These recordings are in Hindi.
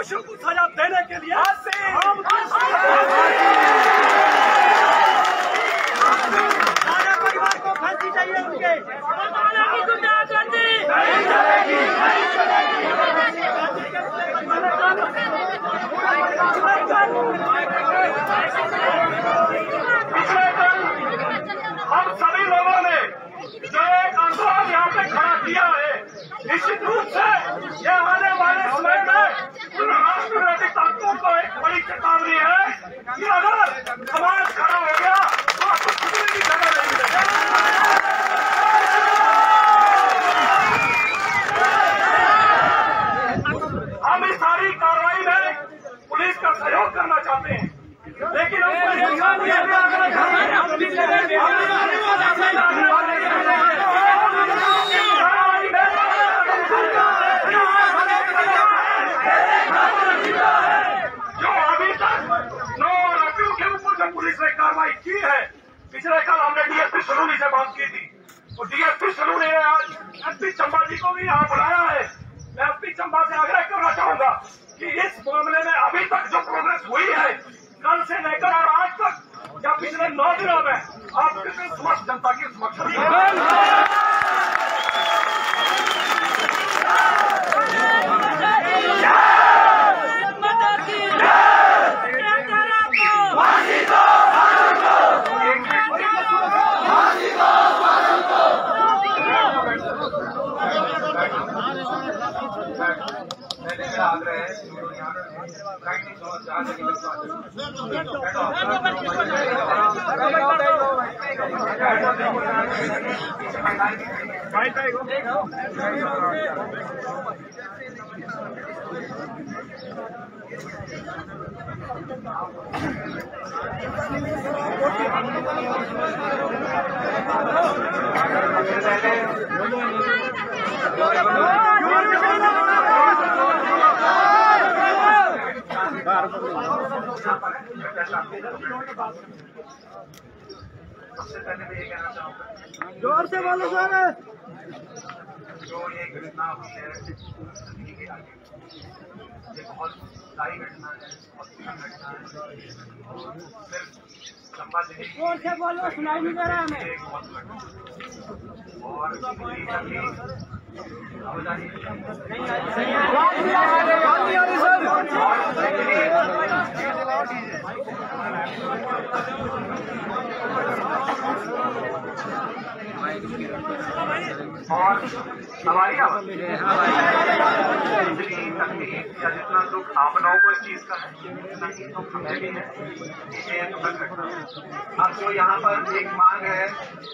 दोषियों को सजा देने के लिए राजा परिवार को फांसी चाहिए उनके। हम सभी लोगों ने जो एक आंदोलन यहाँ पे खड़ा किया है, निश्चित रूप से यह आने वाले समय में राष्ट्र विरोधी ताकतों को एक बड़ी चेतावनी है कि अगर समाज खड़ा हो गया तो आपको छुपने की जगह नहीं मिलेगी। हम इस सारी कार्रवाई में पुलिस का सहयोग करना चाहते हैं, लेकिन हम जो अभी तक 9 आरोपियों के ऊपर जो पुलिस ने कार्रवाई की है, पिछले कल हमने डीएसपी सलूनी से बात की थी, तो डीएसपी सलूनी ने आज एसपी चंबा जी को भी यहाँ बुलाया है। मैं एसपी चंबा से आग्रह करना चाहूंगा कि इस मामले में अभी तक जो प्रोग्रेस हुई है, कल से लेकर और आज तक या पिछले 9 दिनों में आप कितने समक्ष जनता के समक्ष आग्रह है सबसे पहले मैं ये कहना चाहूँगा, जोर से बोलो सर। जो ये घटना हुई है जिंदगी के आगे, ये बहुत बुरी घटना है, बहुत बुरी घटना है। सिर्फ चंबा जिले जोर से बोलो, सुनाई नहीं दे रहा हमें। और और हमारी तकलीफ या जितना दुख आप लोगों को इस चीज का है, उतना ही दुख हमें भी है। ये दुखद घटना है। अब जो यहाँ पर एक मांग है,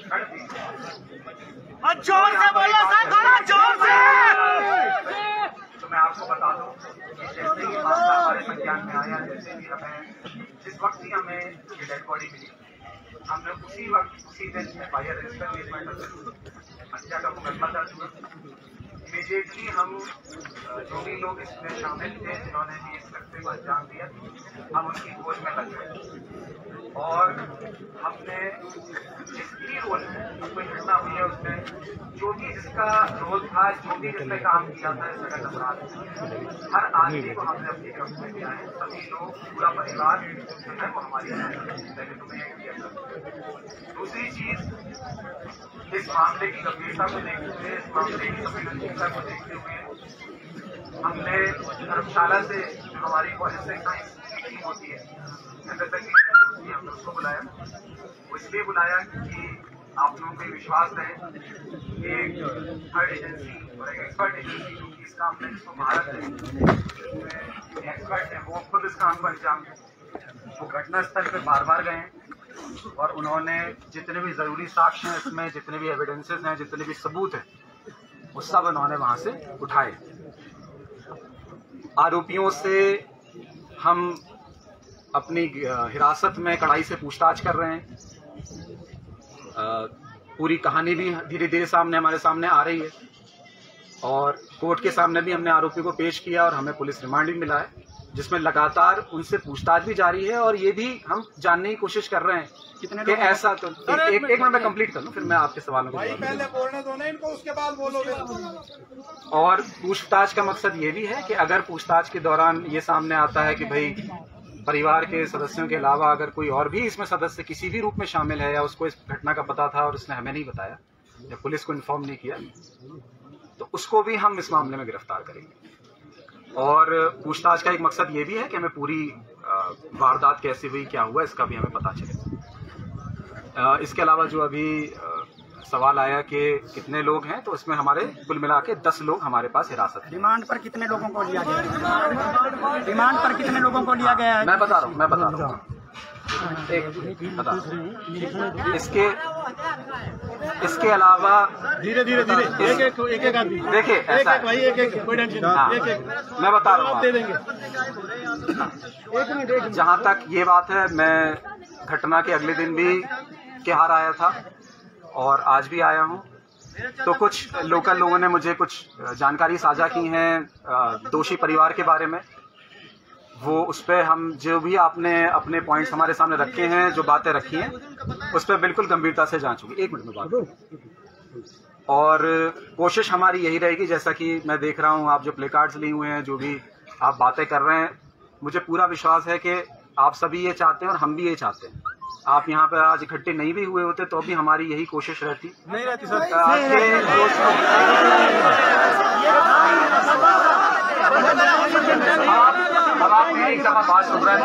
जोर से बोलो सर, जोर से। तो मैं आपको बता दूं कि जैसे ही मामला हमारे संज्ञान में आया, जैसे ही हमें जिस वक्त ही हमें ये डेड बॉडी मिली, हमने उसी वक्त उसी दिन FIR रजिस्टर हत्या का मुकदमा दर्ज हुआ। इमीडिएटली हम जो भी लोग इसमें शामिल थे, जिन्होंने भी इस कृत्य को अंजाम दिया, हम उनकी खोज में लग गए और हमने जिस भी रोल में कोई घटना हुई है उसमें जो भी जिसका रोल था, जो भी जिसने काम किया था इस सगत अपराध, हर आदमी को हमने अपनी गिरफ्त में लिया है। सभी लोग, पूरा परिवार जो है वो हमारी पहले तुम्हें किया था। दूसरी चीज, इस मामले की गंभीरता को देखते हुए, इस मामले की संवेदनशीलता को देखते हुए हमने धर्मशाला से जो हमारी फॉरेंसिक साइंस की टीम होती है, हमने उसको बुलाया। वो इसलिए बुलाया कि आप लोगों को विश्वास रहे कि एक थर्ड एजेंसी और एक एक्सपर्ट एजेंसी जो कि इस काम में जिसको भारत है, एक्सपर्ट है, वो खुद इस काम को अंजाम दें। वो घटना स्थल पर बार बार गए हैं और उन्होंने जितने भी जरूरी साक्ष्य हैं, इसमें जितने भी एविडेंसेस हैं, जितने भी सबूत हैं, वो सब उन्होंने वहां से उठाए। आरोपियों से हम अपनी हिरासत में कड़ाई से पूछताछ कर रहे हैं। पूरी कहानी भी धीरे धीरे हमारे सामने आ रही है और कोर्ट के सामने भी हमने आरोपी को पेश किया और हमें पुलिस रिमांड भी मिला है। जिसमें लगातार उनसे पूछताछ भी जारी है और ये भी हम जानने की कोशिश कर रहे हैं कि ऐसा तो एक मिनट में कंप्लीट कर लूं, फिर मैं आपके सवालों को पहले बोलने दो ना इनको, उसके बाद बोलोगे। और पूछताछ का मकसद ये भी है कि अगर पूछताछ के दौरान ये सामने आता है कि भाई परिवार के सदस्यों के अलावा अगर कोई और भी इसमें सदस्य किसी भी रूप में शामिल है या उसको इस घटना का पता था और उसने हमें नहीं बताया या पुलिस को इन्फॉर्म नहीं किया, तो उसको भी हम इस मामले में गिरफ्तार करेंगे। और पूछताछ का एक मकसद ये भी है कि हमें पूरी वारदात कैसे हुई, क्या हुआ, इसका भी हमें पता चले। इसके अलावा जो अभी सवाल आया कि कितने लोग हैं, तो इसमें हमारे कुल मिला के 10 लोग हमारे पास हिरासत है। रिमांड पर कितने लोगों को लिया गया है? रिमांड पर कितने लोगों को लिया गया है? मैं बता रहा हूँ एक बता रहा हूँ। इसके अलावा धीरे धीरे एक आदमी देखिए ऐसा है, मैं बता रहा हूँ, जहाँ तक ये बात है, मैं घटना के अगले दिन भी केहार आया था और आज भी आया हूँ। तो कुछ लोकल लोगों ने मुझे कुछ जानकारी साझा की हैं दोषी परिवार के बारे में। वो उस पर हम जो भी आपने अपने पॉइंट्स हमारे सामने रखे हैं, जो बातें रखी हैं, उस पर बिल्कुल गंभीरता से जांचूंगी। एक मिनट में बात। और कोशिश हमारी यही रहेगी, जैसा कि मैं देख रहा हूँ आप जो प्ले कार्ड्स लिए हुए हैं, जो भी आप बातें कर रहे हैं, मुझे पूरा विश्वास है कि आप सभी ये चाहते हैं और हम भी ये चाहते हैं। आप यहाँ पर आज इकट्ठे नहीं भी हुए होते तो भी हमारी यही कोशिश रहती। नहीं रहती सर। अब आप एक दफा बात सुन रहे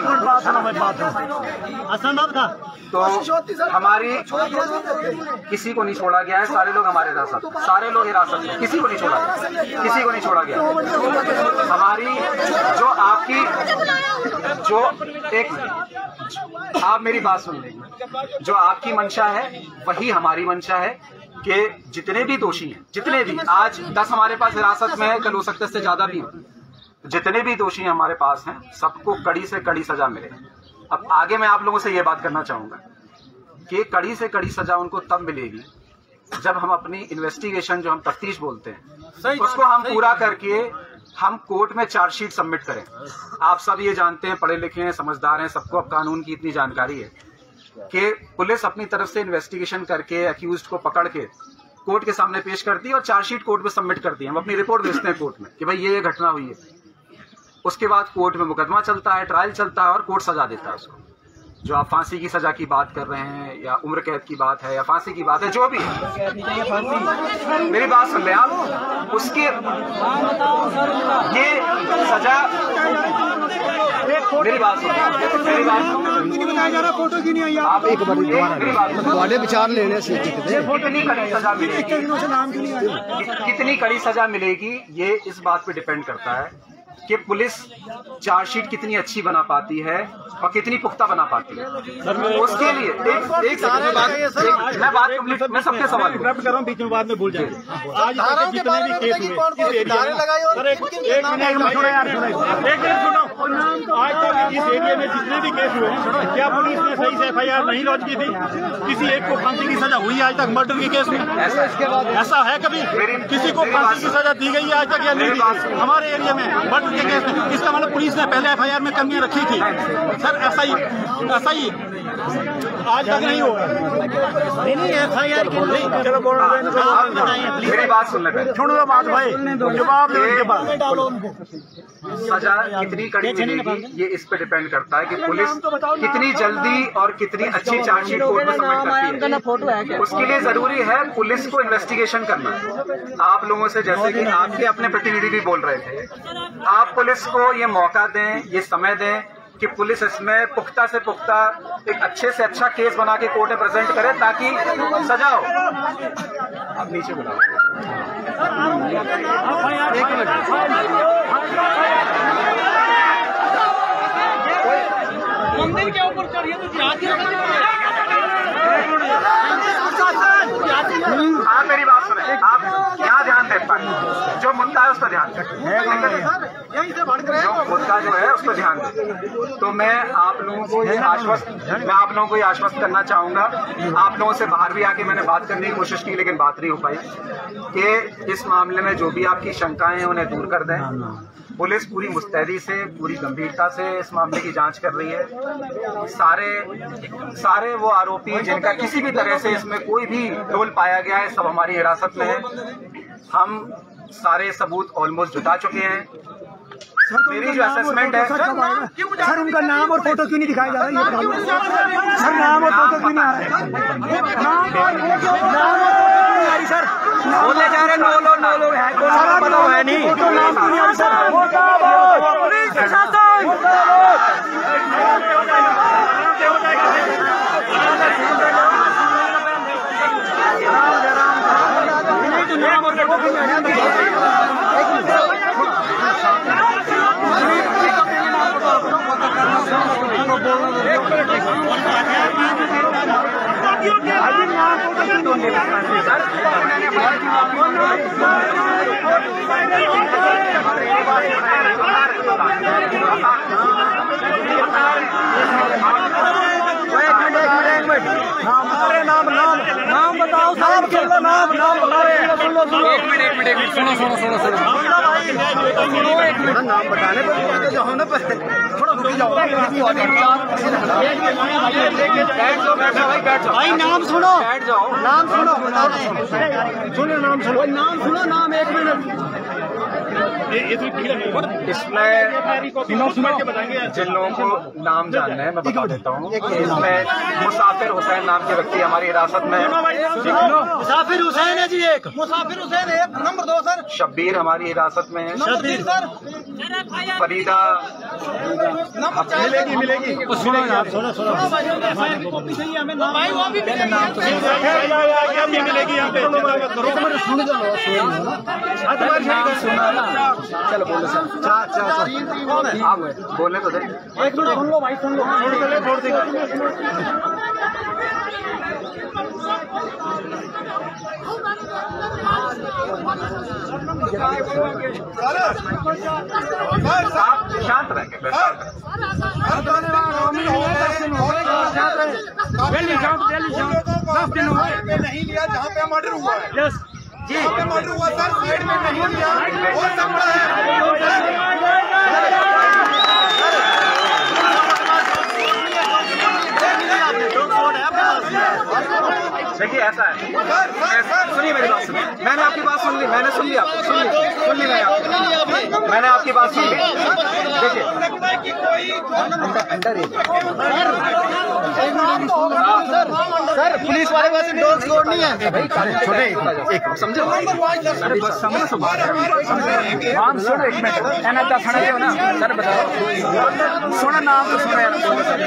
हैं तो हमारी किसी को नहीं छोड़ा गया है, सारे लोग हमारे हिरासत, सारे लोग हिरासत में, किसी को नहीं छोड़ा गया, किसी को नहीं छोड़ा गया। हमारी जो आपकी जो एक आप मेरी बात सुन लेंगे, जो आपकी मंशा है वही हमारी मंशा है कि जितने भी दोषी हैं, जितने भी आज 10 हमारे पास हिरासत में है, कल हो सकता है इससे ज्यादा भी हो, जितने भी दोषी हमारे पास हैं सबको कड़ी से कड़ी सजा मिले। अब आगे मैं आप लोगों से ये बात करना चाहूंगा कि कड़ी से कड़ी सजा उनको तब मिलेगी जब हम अपनी इन्वेस्टिगेशन, जो हम तफ्तीश बोलते हैं, उसको हम पूरा करके हम कोर्ट में चार्जशीट सबमिट करें। आप सब ये जानते हैं, पढ़े लिखे हैं, समझदार हैं, सबको अब कानून की इतनी जानकारी है कि पुलिस अपनी तरफ से इन्वेस्टिगेशन करके अक्यूज्ड को पकड़ के कोर्ट के सामने पेश करती है और चार्जशीट कोर्ट में सबमिट करती है। हम अपनी रिपोर्ट भेजते हैं कोर्ट में कि भाई ये घटना हुई है। उसके बाद कोर्ट में मुकदमा चलता है, ट्रायल चलता है और कोर्ट सजा देता है उसको। जो आप फांसी की सजा की बात कर रहे हैं या उम्र कैद की बात है या फांसी की बात है, जो भी है, मेरी बात सुन लें आप, उसके ये सजा, मेरी बात सुन, मेरी बात सुन, आप एक मेरी बात विचार लेने से कितनी कड़ी सजा मिलेगी, कितनी कड़ी सजा मिलेगी, ये इस बात पे डिपेंड करता है कि पुलिस चार्जशीट कितनी अच्छी बना पाती है और कितनी पुख्ता बना पाती है। उसके लिए एक सेकंड मैं बात कंप्लीट, मैं सबके सवाल कर रहा हूँ, बीच में बाद में भूल जाएंगे। आज तक जितने भी केस हुए इस एरिया में जितने भी केस हुए, क्या पुलिस ने सही से FIR नहीं लॉन्च की थी? किसी एक को फांसी की सजा हुई आज तक मर्डर के केस में? ऐसा है कभी किसी को फांसी की सजा दी गई है आज तक या नहीं दी? हमारे एरिया में मर्डर के केस में इसका मतलब पुलिस ने पहले FIR में कमियां रखी थी सर। ऐसा ही आज तक नहीं हुआ। नहीं FIR के चलो बोल रहे हैं, मेरी बात सुन ले, छोड़ो तो बात भाई, जवाब सजा कितनी कड़ी मिलेगी ये इस पे डिपेंड करता है कि पुलिस कितनी जल्दी और कितनी अच्छी चार्जशीट कोर्ट में सबमिट करती है। उसके लिए जरूरी है पुलिस को इन्वेस्टिगेशन करना। आप लोगों से, जैसे कि आपके अपने प्रतिनिधि भी बोल रहे थे, आप पुलिस को ये मौका दें, ये समय दें कि पुलिस इसमें पुख्ता से पुख्ता एक अच्छे से अच्छा केस बना के कोर्ट में प्रेजेंट करे ताकि सजा हो। आप नीचे बुलाओ, एक मिनट, मंदिर के ऊपर चढ़िए तो आप मेरी बात सुने, आप यहाँ ध्यान दे पाए, जो मुद्दा है उस पर ध्यान दें, जो मुद्दा जो है उस पर ध्यान दें। तो मैं आप लोगों को ये आश्वस्त करना चाहूंगा, आप लोगों से बाहर भी आके मैंने बात करने की कोशिश की लेकिन बात नहीं हो पाई, कि इस मामले में जो भी आपकी शंकाएं हैं उन्हें दूर कर दें पुलिस पूरी मुस्तैदी से, पूरी गंभीरता से इस मामले की जांच कर रही है। सारे वो आरोपी जिनका किसी भी तरह से इसमें कोई भी रोल पाया गया है, सब हमारी हिरासत में है। हम सारे सबूत ऑलमोस्ट जुटा चुके हैं। मेरी जो असेसमेंट है सर, उनका नाम और फोटो क्यों नहीं दिखाया जा रहा है? सर, नाम और फोटो क्यों नहीं आ रहा है? सर बोले जा रहे नो लोग है, पता है नहीं नाम बताओ साहब, नाम एक मिनट सुनो नाम बताने पर जाओ ना, थोड़ा रुक जाओ भाई, नाम सुनो, नाम 1 मिनट। इसमें जिन लोगों को नाम जानना है मैं बता देता हूँ। इसमें मुसाफिर हुसैन नाम के व्यक्ति हमारी हिरासत में है। मुसाफिर हुसैन है जी, एक मुसाफिर हुसैन है। नंबर 2 सर शब्बीर हमारी हिरासत में है। शब्बीर सर, फरीदा मिलेगी चलो बोलो सर, आप बोलने तो दे। 1 मिनट सुन लो भाई, सुन लो, छोड़ देगा। शांत रहेंगे, नहीं लिया जहाँ पे मर्डर हुआ है जी, मर्डर हुआ सर, साइड में नहीं लिया, हो सकता है। देखिए ऐसा है, सुनिए मेरी बात, सुनिए। मैंने आपकी बात सुन ली, मैंने सुन लिया, मैंने आपकी बात सुन ली। देखिए सर, पुलिस वाले पास डॉग स्क्वाड नहीं है भाई, छोटे एक समझो, अरे बस समझो सुनो 1 मिनट, एना का खाना हो ना सर, बताओ सुनो नाम तो सुनो यार,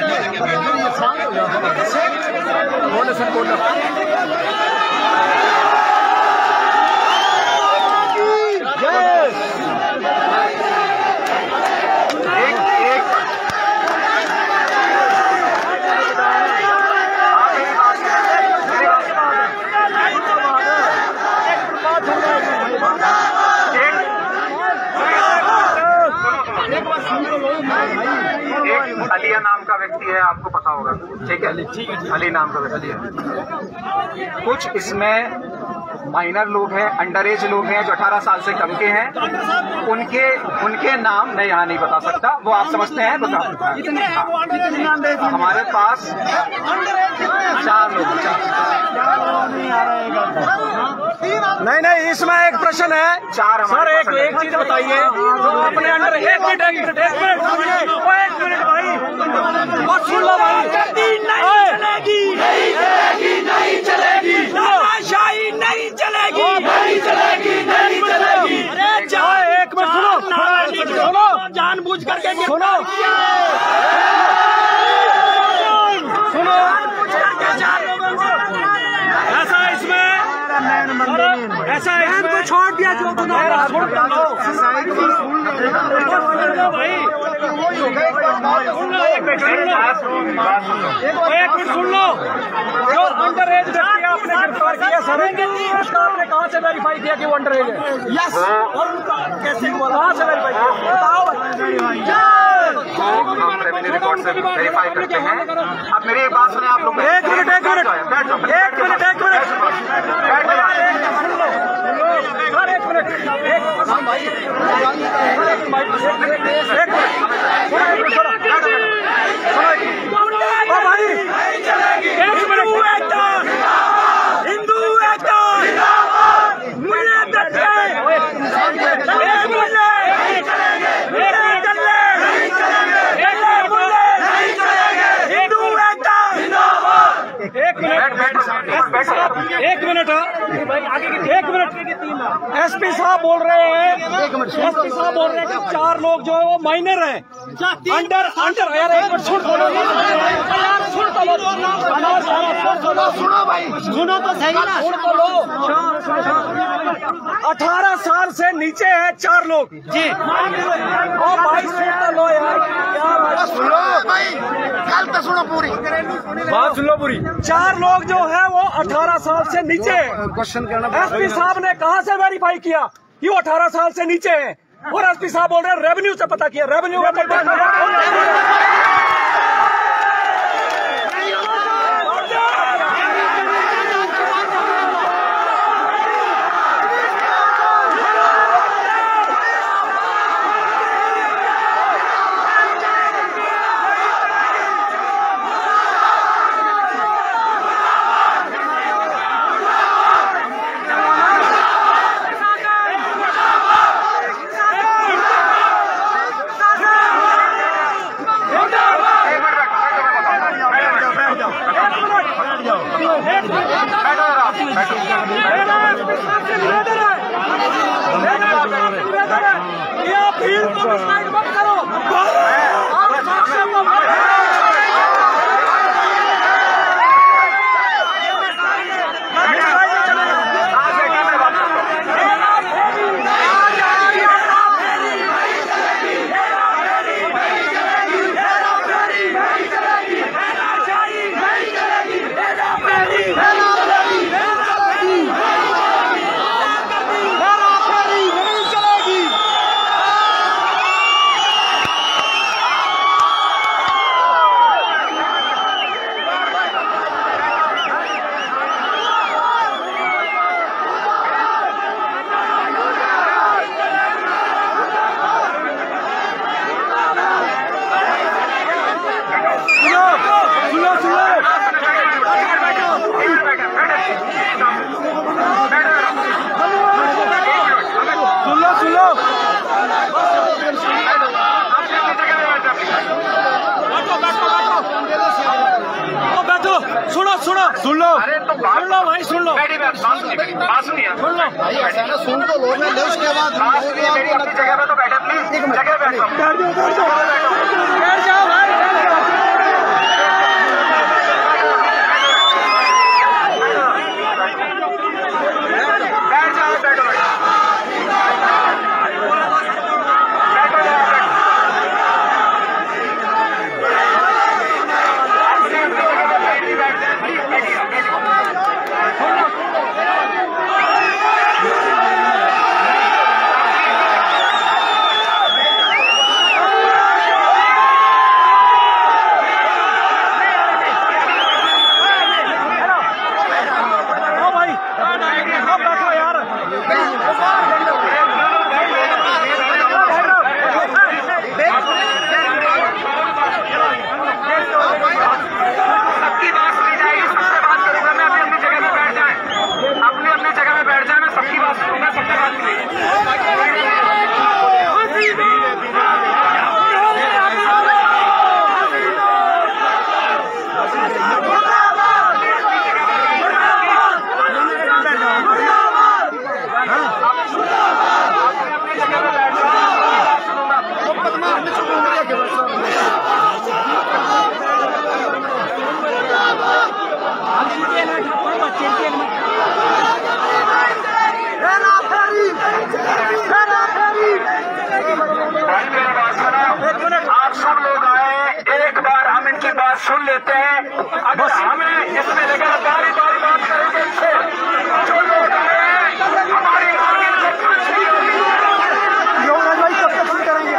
बोलो सर, बोलो। अलिया नाम का व्यक्ति है, आपको पता होगा, ठीक है, अली नाम का व्यक्ति है। कुछ इसमें माइनर लोग हैं, अंडर एज लोग हैं जो 18 साल से कम के हैं, उनके नाम मैं यहाँ नहीं बता सकता, वो आप समझते हैं बता। हमारे पास 4 लोग, नहीं, इसमें एक प्रश्न है 4 सर, एक चीज बताइए, तो अपने अंडर 1 मिनट भाई, बस सुन लो भाई, नहीं चलेगी, शाही नहीं चलेगी। अरे जाओ, 1 मिनट सुनो, जानबूझ करके सुनो, ऐसा इसको छोड़ दिया जो एक मिनट सुन लो, जो अंडर एज व्यक्ति आपने गिरफ्तार किया सर, आपने कहाँ से वेरीफाई किया कि वो अंडर एज है? यस, और कैसे कहाँ से वेरीफाई किया? हम रेवेन्यू रिकॉर्ड से वेरीफाई करते हैं। अब मेरी एक बात सुने आप लोग, एक मिनट सर, 1 मिनट हिंदू एकता एक मिनट एसपी साहब बोल रहे हैं कि 4 लोग जो है वो माइनर हैं, अंडर यार एक मिनट सुनो भाई, सुनो तो सही ना, सुन तो लो। 18 साल से नीचे है 4 लोग जी। ओ भाई सुन तो लो यार, क्या सुनो भाई, कल तो सुनो पूरी बात, सुन लो पूरी। 4 लोग जो है वो 18 साल से नीचे है। क्वेश्चन करना, एसपी साहब ने कहाँ से वेरीफाई किया कि वो 18 साल से नीचे है? और एसपी साहब बोल रहे हैं रेवेन्यू से पता किया। रेवेन्यू का पता सुन लो भाई, सुन लो भाई, ऐसा ना सुन तो लो ना, उसके बाद मेरी अपनी जगह पे तो बैठे, प्लीज जगह बैठ जाओ भाई। सुन लेते हैं, अगर हमें इसमें लेकर बारी बारी बात करेंगे, जो लोग आए हमारी आगे करेंगे।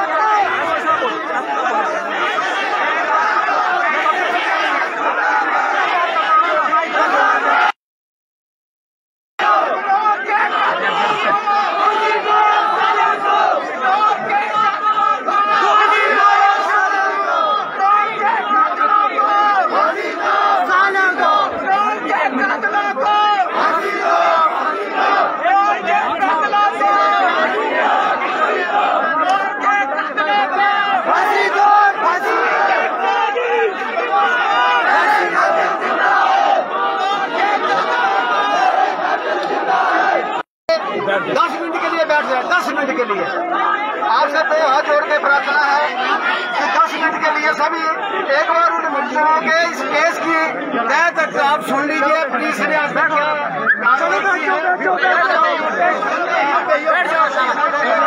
लिए आप सबसे हाथ जोड़ के प्रार्थना है कि 10 मिनट के लिए सभी एक बार उन मुद्दों के इस केस की तय तक आप सुन लीजिए। पुलिस ने आज तक क्या